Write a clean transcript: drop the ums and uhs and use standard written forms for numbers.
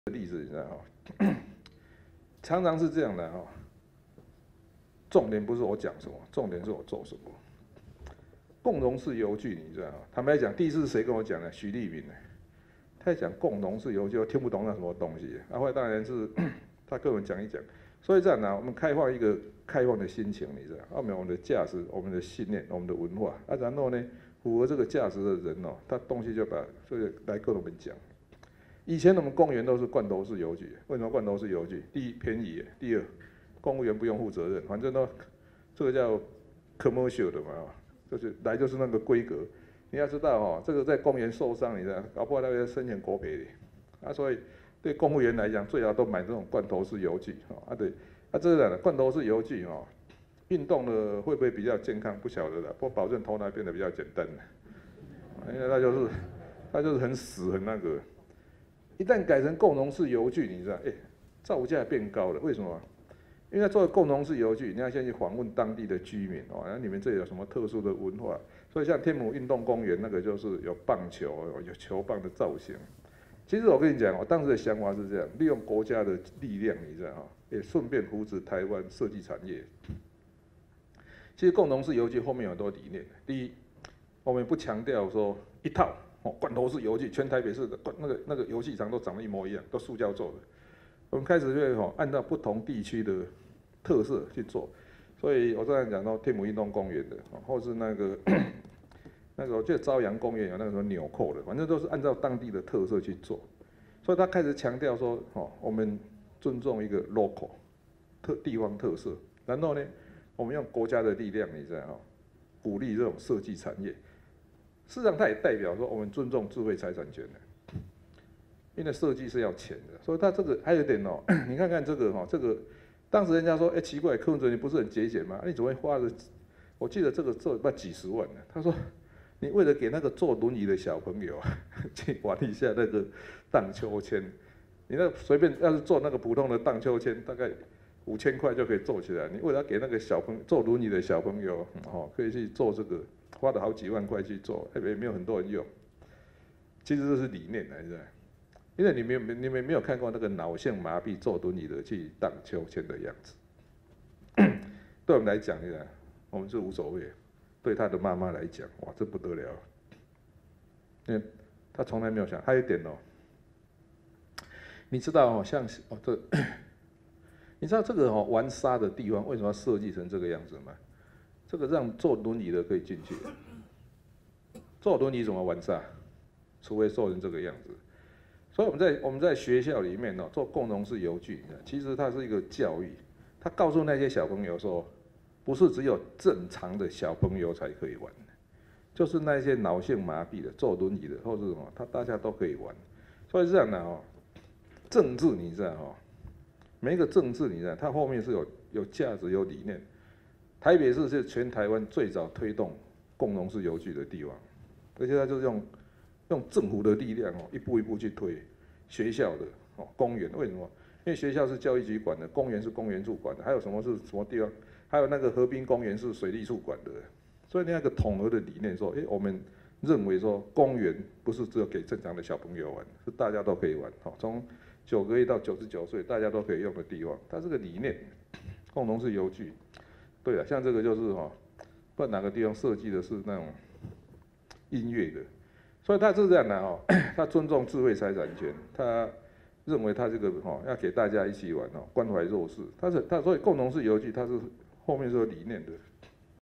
例子，你知道哈，常常是这样的哈。重点不是我讲什么，重点是我做什么。共荣式邮局，你知道吗？坦白讲，第一次是谁跟我讲的？许立明呢？他讲共荣式邮局，我听不懂那什么东西。后来当然是他跟我们讲一讲。所以这样呢，我们开放一个开放的心情，你知道，后面我们的价值、我们的信念、我们的文化然后呢，符合这个价值的人他东西就把这个来跟我们讲。以前我们公园都是罐头式邮局，为什么罐头式邮局？第一便宜，第二公务员不用负责任，反正这个叫 commercial 的嘛，就是来就是那个规格。你要知道这个在公园受伤，你知道，搞不好他会申请国赔的所以对公务员来讲，最好都买这种罐头式邮局对，这个罐头式邮局运动的会不会比较健康？不晓得了，不过保证头脑变得比较简单因为它就是很死很那个。一旦改成共荣式邮局，你知道，造价变高了，为什么？因为做共荣式邮局，你要先去访问当地的居民那你们这里有什么特殊的文化？所以像天母运动公园那个就是有棒球，有球棒的造型。其实我跟你讲，我当时的想法是这样：利用国家的力量，你知道也顺便扶持台湾设计产业。其实共荣式邮局后面有很多理念。第一，我们不强调说一套罐头式邮局，全台北市的那个游戏场都长得一模一样，都塑胶做的。我们开始就按照不同地区的特色去做。所以我刚才讲到天母运动公园的，或是那个我记得朝阳公园有那个什么纽扣的，反正都是按照当地的特色去做。所以他开始强调说，我们尊重一个 local 地方特色，然后呢，我们用国家的力量，你知道鼓励这种设计产业。事实上，它也代表说我们尊重智慧财产权的，因为设计是要钱的。所以它这个还有一点你看看这个当时人家说，奇怪，柯文哲你不是很节俭吗？你怎么会花了？我记得这个做不几十万呢。他说，你为了给那个坐轮椅的小朋友去玩一下那个荡秋千，你那随便要是做那个普通的荡秋千，大概5000块就可以做起来。你为了给那个坐轮椅的小朋友可以去做这个。花了好几万块去做，也没有很多人用。其实这是理念来的，因为你们没有看过那个脑性麻痹坐轮椅的去荡秋千的样子。对我们来讲，我们是无所谓；对他的妈妈来讲，哇，这不得了，因为他从来没有想。还有一点你知道像你知道这个玩沙的地方为什么要设计成这个样子吗？这个让坐轮椅的可以进去，坐轮椅怎么玩沙？除非做成这个样子。所以我们在学校里面做共荣式邮局，其实它是一个教育，它告诉那些小朋友说，不是只有正常的小朋友才可以玩，就是那些脑性麻痹的、坐轮椅的或者什么，大家都可以玩。所以这样的政治你知道每一个政治你知道，它后面是有价值、有理念。台北市是全台湾最早推动共荣式邮局的地方，而且它就是用政府的力量一步一步去推学校的公园。为什么？因为学校是教育局管的，公园是公园处管的，还有什么是什么地方？还有那个河滨公园是水利处管的。所以那个统合的理念说，我们认为说公园不是只有给正常的小朋友玩，是大家都可以玩。从9个月到99岁，大家都可以用的地方。它这个理念，共荣式邮局。对啊，像这个就是不知道哪个地方设计的是那种音乐的，所以他是这样的他尊重智慧财产权，他认为他这个要给大家一起玩关怀弱势，所以共荣式邮局它是后面是有理念的。